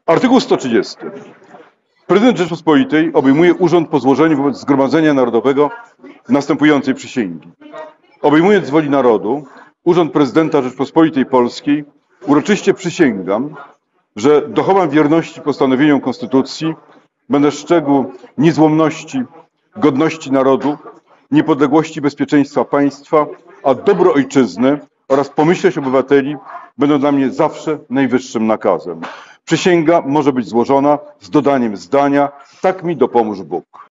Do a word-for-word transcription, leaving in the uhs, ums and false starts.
Artykuł sto trzydziesty. Prezydent Rzeczypospolitej obejmuje urząd po złożeniu wobec Zgromadzenia Narodowego następującej przysięgi. Obejmując z woli narodu urząd prezydenta Rzeczypospolitej Polskiej, uroczyście przysięgam, że dochowam wierności postanowieniom Konstytucji, będę strzegł niezłomności, godności narodu, niepodległości i bezpieczeństwa państwa, a dobro ojczyzny oraz pomyślność obywateli będą dla mnie zawsze najwyższym nakazem. Przysięga może być złożona z dodaniem zdania: tak mi dopomóż Bóg.